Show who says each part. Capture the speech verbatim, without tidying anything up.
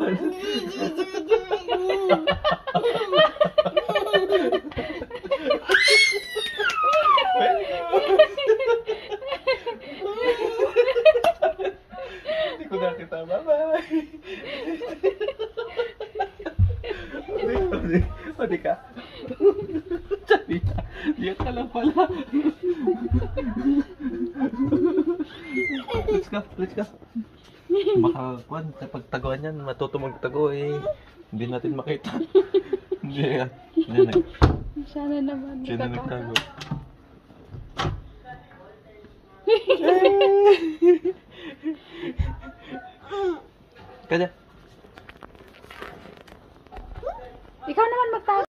Speaker 1: Hindi ko nakita. Bye-bye. Pwede ka. Sabi ka. Diyan ka lang pala. Let's go. Let's go. Baka, kwan, kapag taguan yan, matuto magtago eh. Hindi natin makita. Hindi yan. Yan eh.
Speaker 2: Sana naman.
Speaker 1: Siya na nagtago. Kaya.
Speaker 2: Ikaw naman magtago.